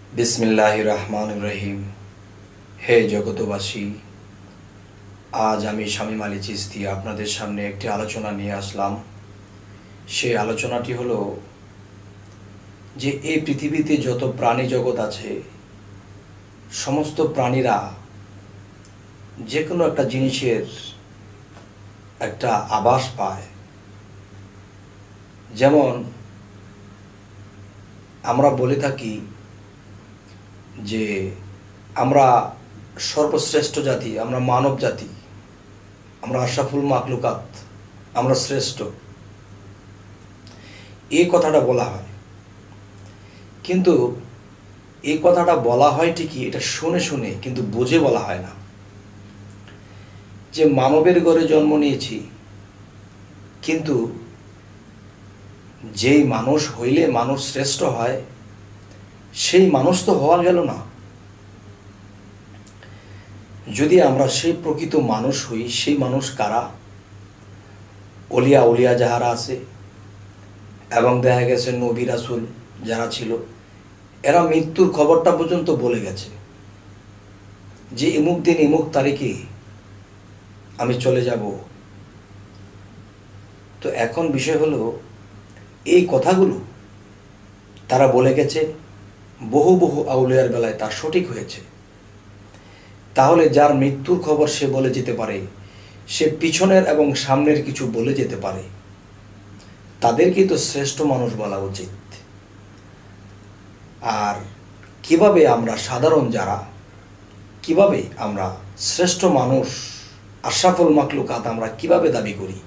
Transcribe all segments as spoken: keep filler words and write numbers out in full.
बिस्मिल्लाहिर रहमानिर रहीम। हे जगतबासी, आज आमी शामीम आली चिश्ती आपनादेर सामने एकटी आलोचना निये आसलाम। सेई आलोचनाटी हलो जे एई पृथिवीते जत प्राणी जगत आछे समस्त प्राणीरा जे कोनो एकटा जिनिसेर एकटा आभास पाय। जेमन आमरा बोले थाकी जे आमरा सर्वश्रेष्ठ जाति, आमरा मानव जाति, आमरा आशराफुल माखलुकात, आमरा श्रेष्ठ এই কথাটা বলা হয়। কিন্তু এই কথাটা বলা হয় ঠিকই, এটা শুনে শুনে কিন্তু বুঝে বলা হয় না। যে মানবের ঘরে জন্ম নিয়েছি, কিন্তু যেই মানুষ হইলে মানুষ শ্রেষ্ঠ হয় সেই মানুষ তো হওয়া গেল না। যদি আমরা সেই প্রকৃত মানুষ হই, সেই মানুষ কারা? অলিয়া উলিয়া যাহারা আছে এবং দেখা গেছে নবী রাসূল যারা ছিল, এরা মৃত্যুর খবরটা পর্যন্ত বলে গেছে যে ইমুক দিন ইমুক তারিখে আমি চলে যাব। তো এখন বিষয় হলো এই কথাগুলো তারা বলে গেছে, বহু বহু আউলিয়ার বেলায় তা সঠিক হয়েছে। তাহলে যার মৃত্যুর খবর সে বলে যেতে পারে, সে পিছনের এবং সামনের কিছু বলে যেতে পারে, তাদেরকেই তো শ্রেষ্ঠ মানুষ বলা উচিত। আর কিভাবে আমরা সাধারণ যারা, কিভাবে আমরা শ্রেষ্ঠ মানুষ, আশরাফুল মাখলুকাত আমরা কিভাবে দাবি করি?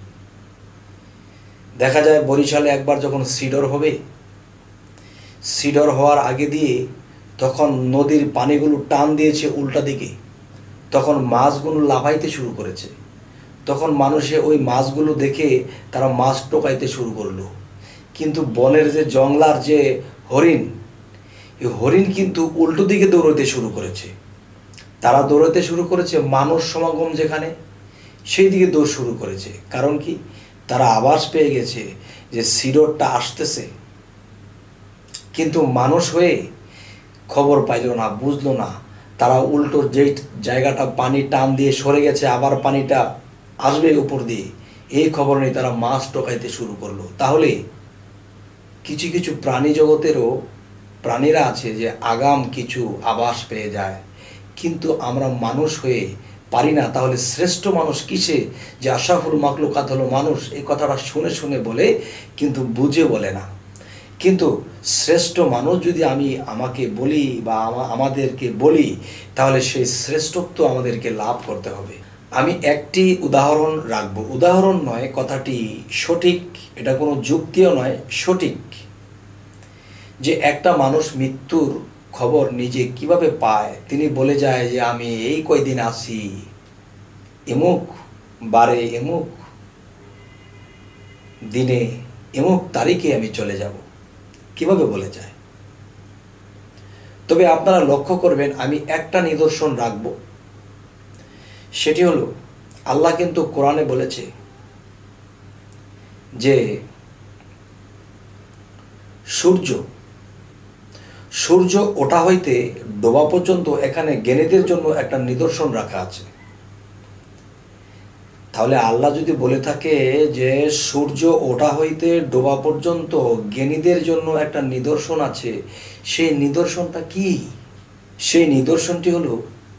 দেখা যায় বরিশালে একবার যখন সিডর হবে, সিডর হওয়ার আগে দিয়ে তখন নদীর পানিগুলো টান দিয়েছে উল্টা দিকে, তখন মাছগুলো লাফাইতে শুরু করেছে। তখন মানুষে ওই মাছগুলো দেখে তারা মাছ টোকাইতে শুরু করলো। কিন্তু বনের যে জংলার যে হরিণ, এই হরিণ কিন্তু উল্টো দিকে দৌড়াতে শুরু করেছে। তারা দৌড়াতে শুরু করেছে মানুষ সমাগম যেখানে, সেই দিকে দৌড় শুরু করেছে। কারণ কি? তারা আভাস পেয়ে গেছে যে সিডরটা আসতেছে। কিন্তু মানুষ হয়ে খবর পাইল না, বুঝলো না। তারা উল্টো যে জায়গাটা পানি টান দিয়ে সরে গেছে, আবার পানিটা আসবে উপর দিয়ে, এই খবর নেই, তারা মাছ টোকাইতে শুরু করলো। তাহলে কিছু কিছু প্রাণী জগতেরও প্রাণীরা আছে যে আগাম কিছু আভাস পেয়ে যায়, কিন্তু আমরা মানুষ হয়ে পারি না। তাহলে শ্রেষ্ঠ মানুষ কিসে? যে আশরাফুল মাখলুকাত হলো মানুষ, এই কথাটা শুনে শুনে বলে কিন্তু বুঝে বলে না। কিন্তু শ্রেষ্ঠ মানুষ যদি আমি আমাকে বলি বা আমাদেরকে বলি, তাহলে সেই শ্রেষ্ঠত্ব আমাদেরকে লাভ করতে হবে। আমি একটি উদাহরণ রাখব, উদাহরণ নয়, কথাটি সঠিক, এটা কোনো যুক্তিও নয়, সঠিক। যে একটা মানুষ মৃত্যুর খবর নিজে কিভাবে পায়? তিনি বলে যায় যে আমি এই কয়দিন আসি, এমুক বারে এমুক দিনে এমুক তারিখে আমি চলে যাব। কিভাবে বলে যায়? তবে আপনারা লক্ষ্য করবেন, আমি একটা নিদর্শন রাখব, সেটি হলো আল্লাহ কিন্তু কোরআনে বলেছে যে সূর্য সূর্য ওঠা হইতে ডোবা পর্যন্ত এখানে জ্ঞানীদের জন্য একটা নিদর্শন রাখা আছে। তাহলে আল্লাহ যদি বলে থাকে যে সূর্য ওঠা হইতে ডোবা পর্যন্ত জ্ঞানীদের জন্য একটা নিদর্শন আছে, সেই নিদর্শনটা কি? সেই নিদর্শনটি হলো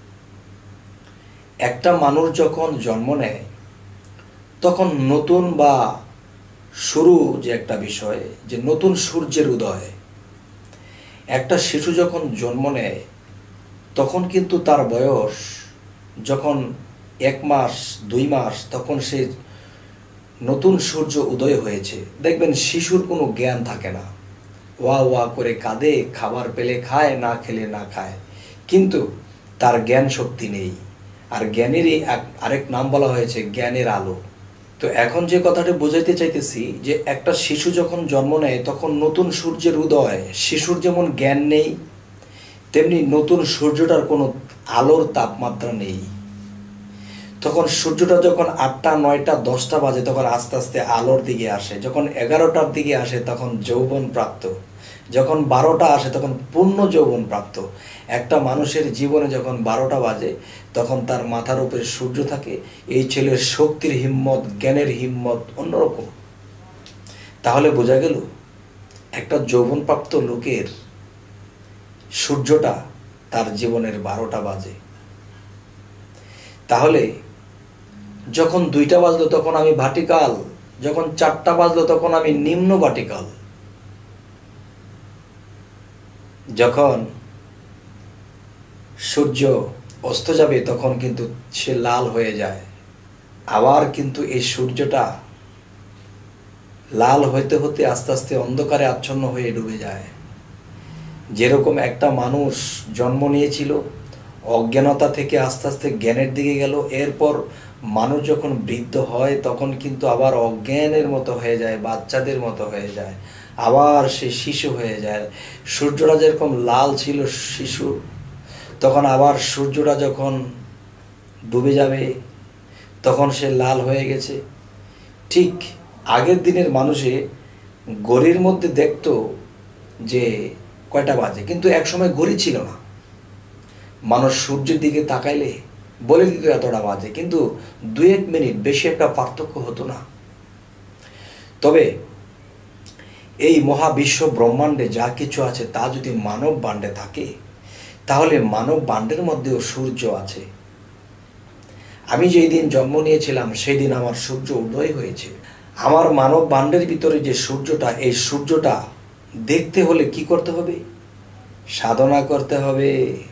একটা মানুষ যখন জন্ম নেয় তখন নতুন বা শুরু যে একটা বিষয়, যে নতুন সূর্যের উদয়। একটা শিশু যখন জন্ম নেয় তখন কিন্তু তার বয়স যখন এক মাস দুই মাস, তখন সে নতুন সূর্য উদয় হয়েছে। দেখবেন শিশুর কোনো জ্ঞান থাকে না, ওয়া ওয়া করে কাঁদে, খাবার পেলে খায়, না খেলে না খায়, কিন্তু তার জ্ঞান শক্তি নেই। আর জ্ঞানেরই আরেক নাম বলা হয়েছে জ্ঞানের আলো। তো এখন যে কথাটা বোঝাইতে চাইতেছি, যে একটা শিশু যখন জন্ম নেয় তখন নতুন সূর্যের উদয়। শিশুর যেমন জ্ঞান নেই, তেমনি নতুন সূর্যটার কোনো আলোর তাপমাত্রা নেই। তখন সূর্যটা যখন আটটা নয়টা দশটা বাজে তখন আস্তে আস্তে আলোর দিকে আসে, যখন এগারোটার দিকে আসে তখন যৌবন প্রাপ্ত, যখন বারোটা আসে তখন পূর্ণ যৌবন প্রাপ্ত। একটা মানুষের জীবনে যখন বারোটা বাজে তখন তার মাথার উপরে সূর্য থাকে। এই ছেলের শক্তির হিম্মত, জ্ঞানের হিম্মত অন্যরকম। তাহলে বোঝা গেল একটা যৌবনপ্রাপ্ত লোকের সূর্যটা তার জীবনের বারোটা বাজে। তাহলে যখন দুইটা বাজলো তখন আমি ভার্টিকাল, যখন চারটা বাজলো তখন আমি নিম্ন ভার্টিকাল, যখন সূর্য অস্ত যাবে তখন কিন্তু সে লাল হয়ে যায়। আবার কিন্তু এই সূর্যটা লাল হইতে হতে আস্তে আস্তে অন্ধকারে আচ্ছন্ন হয়ে ডুবে যায়। যেরকম একটা মানুষ জন্ম নিয়েছিল, অজ্ঞানতা থেকে আস্তে আস্তে জ্ঞানের দিকে গেল, এরপর মানুষ যখন বৃদ্ধ হয় তখন কিন্তু আবার অজ্ঞানের মতো হয়ে যায়, বাচ্চাদের মতো হয়ে যায়, আবার সে শিশু হয়ে যায়। সূর্যটা যেরকম লাল ছিল শিশু, তখন আবার সূর্যটা যখন ডুবে যাবে তখন সে লাল হয়ে গেছে। ঠিক আগের দিনের মানুষে ঘড়ির মধ্যে দেখতো যে কয়টা বাজে, কিন্তু একসময় ঘড়ি ছিল না। মানুষ সূর্যের দিকে তাকাইলে বলে দিত এতটা বাজে, কিন্তু দু এক মিনিট, বেশি একটা পার্থক্য হতো না। তবে এই মহাবিশ্ব ব্রহ্মাণ্ডে যা কিছু আছে তা যদি মানব বাণ্ডে থাকে তাহলে মানব বাণ্ডের মধ্যেও সূর্য আছে। আমি যেই দিন জন্ম নিয়েছিলাম সেই দিন আমার সূর্য উদয় হয়েছে। আমার মানব বাণ্ডের ভিতরে যে সূর্যটা, এই সূর্যটা দেখতে হলে কি করতে হবে? সাধনা করতে হবে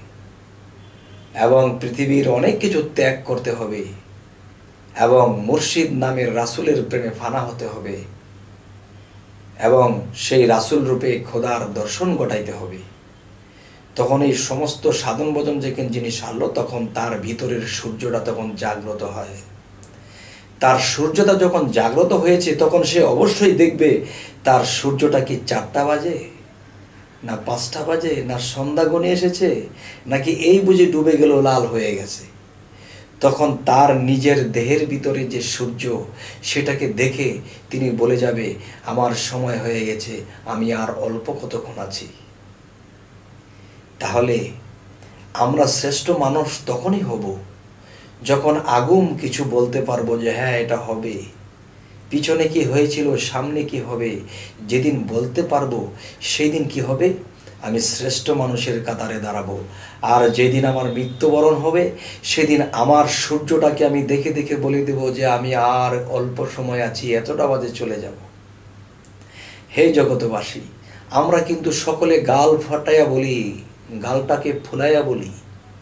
এবং পৃথিবীর অনেক কিছু ত্যাগ করতে হবে এবং মুর্শিদ নামের রাসূলের প্রেমে ফানা হতে হবে এবং সেই রাসূল রূপে খোদার দর্শন ঘটাইতে হবে। তখন এই সমস্ত সাধন ভজন যেখান জিনিস আনলো তখন তার ভিতরের সূর্যটা তখন জাগ্রত হয়। তার সূর্যটা যখন জাগ্রত হয়েছে তখন সে অবশ্যই দেখবে তার সূর্যটা কি চারটা বাজে, না পাঁচটা বাজে, না সন্ধ্যা গণে এসেছে, নাকি এই বুঝে ডুবে গেল, লাল হয়ে গেছে। তখন তার নিজের দেহের ভিতরে যে সূর্য সেটাকে দেখে তিনি বলে যাবে আমার সময় হয়ে গেছে, আমি আর অল্প কতক্ষণ আছি। তাহলে আমরা শ্রেষ্ঠ মানুষ তখনই হব যখন আগুম কিছু বলতে পারবো যে হ্যাঁ এটা হবে, পিছনে কি হয়েছিল, সামনে কি হবে। যেদিন বলতে পারবো সেই দিন কি হবে? আমি শ্রেষ্ঠ মানুষের কাতারে দাঁড়াবো। আর যেদিন আমার মৃত্যুবরণ হবে সেদিন আমার সূর্যটাকে আমি দেখে দেখে বলে দেব যে আমি আর অল্প সময় আছি, এতটা বাজে চলে যাব। হে জগতবাসী, আমরা কিন্তু সকলে গাল ফাটাইয়া বলি, গালটাকে ফুলাইয়া বলি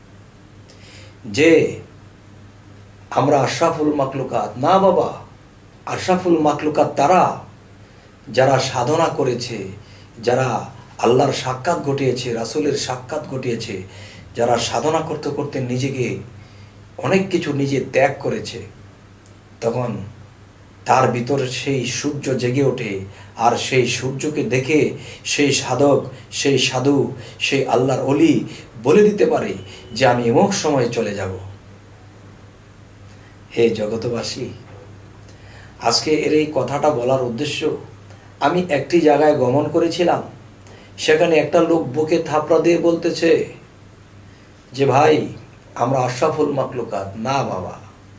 যে আমরা আশরাফুল মাখলুকাত। না বাবা, আশরাফুল মাখলুকাত তারা যারা সাধনা করেছে, যারা আল্লাহর সাক্ষাৎ ঘটিয়েছে, রাসূলের সাক্ষাৎ ঘটিয়েছে, যারা সাধনা করতে করতে নিজেকে অনেক কিছু নিজে ত্যাগ করেছে, তখন তার ভিতরে সেই সূর্য জেগে ওঠে। আর সেই সূর্যকে দেখে সেই সাধক, সেই সাধু, সেই আল্লাহর ওলি বলে দিতে পারে যে আমি এমক সময় চলে যাব। হে জগতবাসী, আজকে এর এই কথাটা বলার উদ্দেশ্য, আমি একটি জায়গায় গমন করেছিলাম, সেখানে একটা লোক বুকে থাপড়া দিয়ে বলতেছে যে ভাই আমরা আশরাফুল মাখলুকাত। না বাবা,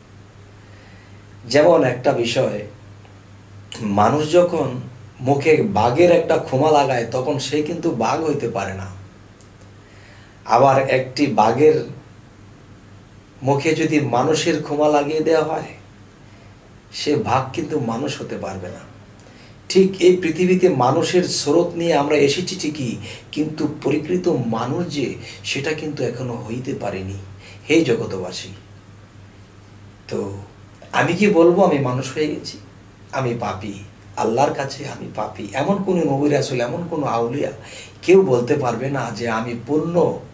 যেমন একটা বিষয়, মানুষ যখন মুখে বাঘের একটা খোমা লাগায় তখন সে কিন্তু বাঘ হইতে পারে না। আবার একটি বাঘের মুখে যদি মানুষের খোমা লাগিয়ে দেওয়া হয় সে বাঘ কিন্তু মানুষ হতে পারবে না। ঠিক এই পৃথিবীতে মানুষের স্রোত নিয়ে আমরা এসেছি ঠিকই, কিন্তু পরিকৃত মানুষ যে সেটা কিন্তু এখনো হইতে পারেনি। হে জগতবাসী, তো আমি কি বলবো আমি মানুষ হয়ে গেছি? আমি পাপী, আল্লাহর কাছে আমি পাপী। এমন কোনো নবী রাসূল, এমন কোনো আউলিয়া কেউ বলতে পারবে না যে আমি পূর্ণ,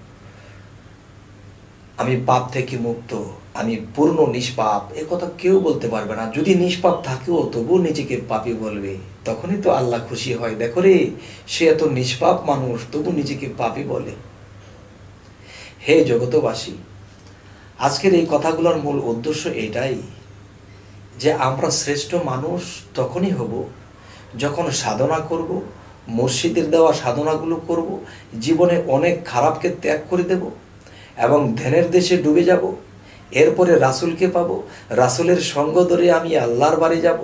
আমি পাপ থেকে মুক্ত, আমি পূর্ণ নিষ্পাপ। এ কথা কেউ বলতে পারবে না। যদি নিষ্পাপ থাকেও তবুও নিজেকে পাপী বলবে, তখনই তো আল্লাহ খুশি হয়। দেখো রে, সে এত নিষ্পাপ মানুষ তবু নিজেকে পাপী বলে। হে জগতবাসী, আজকের এই কথাগুলোর মূল উদ্দেশ্য এটাই যে আমরা শ্রেষ্ঠ মানুষ তখনই হব যখন সাধনা করব, মুর্শিদের দেওয়া সাধনাগুলো করব, জীবনে অনেক খারাপকে ত্যাগ করে দেব এবং ধ্যানের দেশে ডুবে যাব। এরপরে রাসূলকে পাবো, রাসূলের সঙ্গ ধরে আমি আল্লাহর বাড়ি যাব।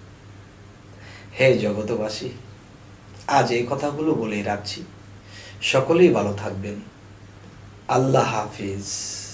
হে জগতবাসী, আজ এই কথাগুলো বলেই রাখছি। সকলেই ভালো থাকবেন। আল্লাহ হাফিজ।